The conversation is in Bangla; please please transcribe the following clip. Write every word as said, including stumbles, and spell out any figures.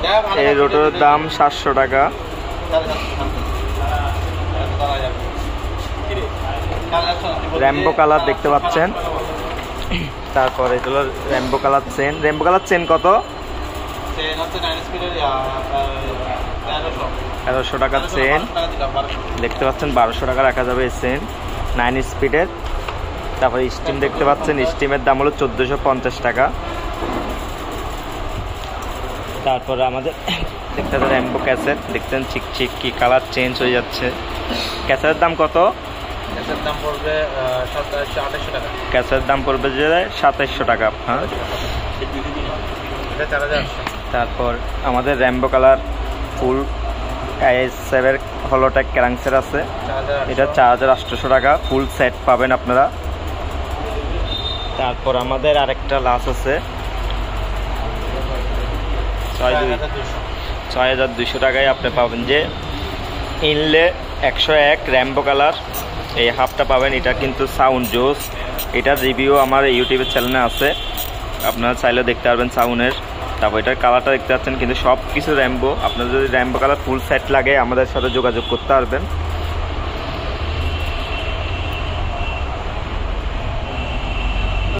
এই রোটরের দাম সাতশো টাকা। র্যাম্বো কালার দেখতে পাচ্ছেন। তারপর এগুলো rainbow colour chain. Rainbow colour chain কত? তেরোশো টাকার চেন দেখতে পাচ্ছেন, বারোশো টাকা রাখা যাবে এই চেন নাইন স্পিডের। তারপরে স্টিম দেখতে পাচ্ছেন, স্টিমের দাম হলো চোদ্দোশো পঞ্চাশ টাকা। তারপরে আমাদের দেখতে পাচ্ছেন র্যাম্বো ক্যাসেট, দেখতেন চিকচিক কি কালার চেঞ্জ হয়ে যাচ্ছে। ক্যাসেটের দাম কত? ক্যাসের দাম পড়বে সাতাশশো আঠাশশো টাকা। ক্যাসের দাম পড়বে যে সাতাশশো টাকা। হ্যাঁ, তারপর আমাদের র্যাম্বো কালার ফুল আইএসএফের হলোটেক ক্যারাংসের আছে, এটা চার হাজার আটশোশো টাকা ফুল সেট পাবেন আপনারা। তারপর আমাদের আরেকটা লাস আছে ছয় দুই ছয় হাজার দুইশো টাকায় আপনি পাবেন যে ইনলে একশো এক র্যাম্বো কালার, এই হাফটা পাবেন। এটা কিন্তু সাউন্ড জোস, এটার রিভিউ আমার ইউটিউবের চ্যানেলে আছে, আপনারা চাইলে দেখতে পারবেন সাউন্ডের। তারপর এটার কালারটা দেখতে পাচ্ছেন, কিন্তু সব কিছু র্যাম্বো। আপনার যদি র্যাম্বো কালার ফুল সেট লাগে আমাদের সাথে যোগাযোগ করতে পারবেন।